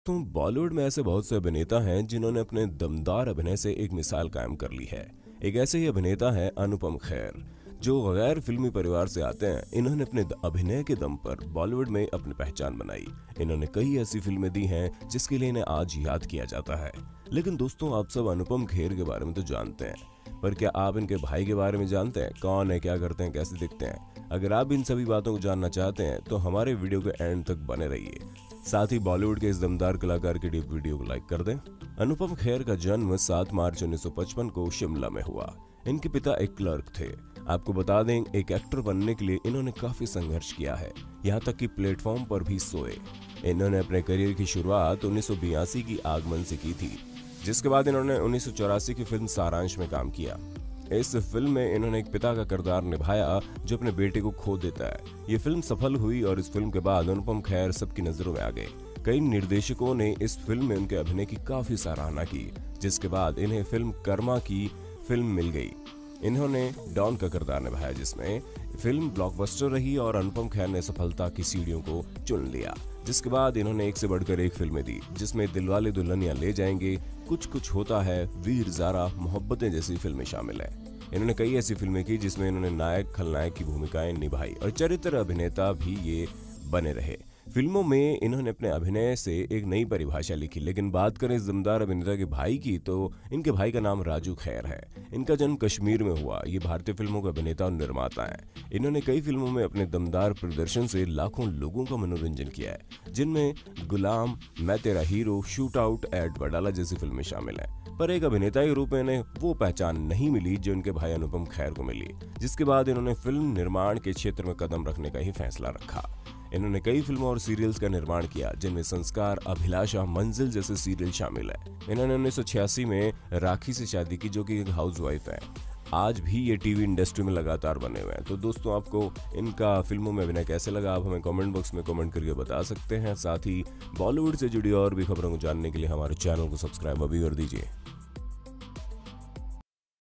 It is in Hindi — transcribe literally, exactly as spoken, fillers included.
दोस्तों, बॉलीवुड में ऐसे बहुत से अभिनेता हैं जिन्होंने अपने दमदार अभिनय से एक मिसाल कायम कर ली है। एक ऐसे ही अभिनेता है अनुपम खेर, जो गैर फिल्मी परिवार से आते हैं। इन्होंने अपने अभिनय के दम पर बॉलीवुड में अपनी पहचान बनाई। इन्होंने कई ऐसी फिल्में दी हैं जिसके लिए इन्हें आज याद किया जाता है। लेकिन दोस्तों, आप सब अनुपम खेर के बारे में तो जानते हैं, पर क्या आप इनके भाई के बारे में जानते हैं? कौन है, क्या करते हैं, कैसे दिखते हैं? अगर आप इन सभी बातों को जानना चाहते हैं तो हमारे वीडियो के एंड तक बने रहिए। साथ ही बॉलीवुड के इस दमदार कलाकार की वीडियो को लाइक कर दें। अनुपम खेर का जन्म सात मार्च उन्नीस सौ पचपन को शिमला में हुआ। इनके पिता एक क्लर्क थे। आपको बता दें, एक एक्टर बनने के लिए इन्होंने काफी संघर्ष किया है, यहाँ तक कि प्लेटफॉर्म पर भी सोए। इन्होंने अपने करियर की शुरुआत उन्नीस सौ बयासी की आगमन से की थी, जिसके बाद इन्होंने उन्नीस सौ चौरासी की फिल्म सारांश में काम किया। इस फिल्म में इन्होंने एक पिता का किरदार निभाया जो अपने बेटे को खो देता है। ये फिल्म सफल हुई और इस फिल्म के बाद अनुपम खेर सबकी नजरों में आ गए। कई निर्देशकों ने इस फिल्म में उनके अभिनय की काफी सराहना की, जिसके बाद इन्हें फिल्म कर्मा की फिल्म मिल गई। इन्होंने डॉन का किरदार निभाया, जिसमें फिल्म ब्लॉकबस्टर रही और अनुपम खेर ने सफलता की सीढ़ियों को चुन लिया। जिसके बाद इन्होंने एक से बढ़कर एक फिल्में दी, जिसमें दिलवाले दुल्हनिया ले जाएंगे, कुछ कुछ होता है, वीर ज़ारा, मोहब्बतें जैसी फिल्में शामिल हैं। इन्होंने कई ऐसी फिल्में की जिसमें इन्होंने नायक खलनायक की भूमिकाएं निभाई और चरित्र अभिनेता भी ये बने रहे। फिल्मों में इन्होंने अपने अभिनय से एक नई परिभाषा लिखी। लेकिन बात करें इस दमदार अभिनेता के भाई की, तो इनके भाई का नाम राजू खेर है। इनका जन्म कश्मीर में हुआ। ये भारतीय फिल्मों के अभिनेता और निर्माता हैं। इन्होंने कई फिल्मों में अपने दमदार प्रदर्शन से लाखों लोगों का मनोरंजन किया है, जिनमें Ghulam, Main Tera Hero, shoot out, at Wadala जैसी फिल्में शामिल हैं। पर एक अभिनेता के रूप में इन्हें वो पहचान नहीं मिली जो इनके भाई अनुपम खेर को मिली, जिसके बाद इन्होंने फिल्म निर्माण के क्षेत्र में कदम रखने का ही फैसला रखा। इन्होंने कई फिल्मों और सीरियल्स का निर्माण किया, जिनमें संस्कार, अभिलाषा, मंजिल जैसे सीरियल शामिल हैं। इन्होंने उन्नीस सौ छियासी में राखी से शादी की, जो कि एक हाउसवाइफ है। आज भी ये टीवी इंडस्ट्री में लगातार बने हुए हैं। तो दोस्तों, आपको इनका फिल्मों में अभिनय कैसे लगा, आप हमें कमेंट बॉक्स में कमेंट करके बता सकते हैं। साथ ही बॉलीवुड से जुड़ी और भी खबरों को जानने के लिए हमारे चैनल को सब्सक्राइब अभी कर दीजिए।